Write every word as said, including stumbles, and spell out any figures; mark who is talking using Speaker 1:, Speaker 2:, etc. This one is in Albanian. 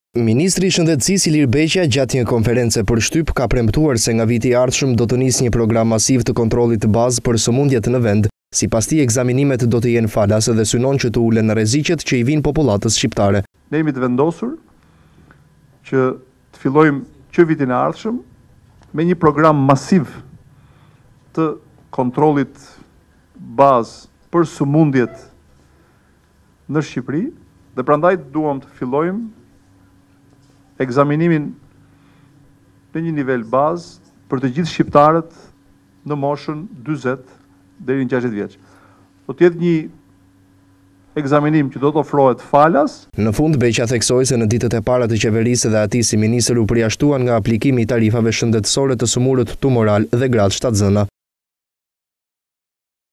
Speaker 1: Ministri i Shëndetësisë Ilir Beqja gjatë një konference për shtyp ka premtuar se nga viti i ardhshëm do të nisë një program masiv të kontrollit të bazë për sëmundjet në vend. Sipas tij, ekzaminimet do të jenë falas dhe synon që të ulen rreziqet që i vijnë popullatës shqiptare.
Speaker 2: Ne jemi të vendosur që të fillojmë që vitin e ardhshëm me një program masiv të kontrollit bazë për sëmundjet në Shqipëri dhe prandaj duam të fillojmë ekzaminimin në një nivel bazë për të gjithë shqiptarët në moshën dyzet deri në gjashtëdhjetë vjeç. Do të jetë një ekzaminim që do të ofrohet falas.
Speaker 1: Në fund, Beqja theksoi se në ditët e para të qeverisë dhe ati si ministër u përjashtuan nga aplikimi i tarifave shëndetësore të sëmurët tumoral dhe grad shtatzëna.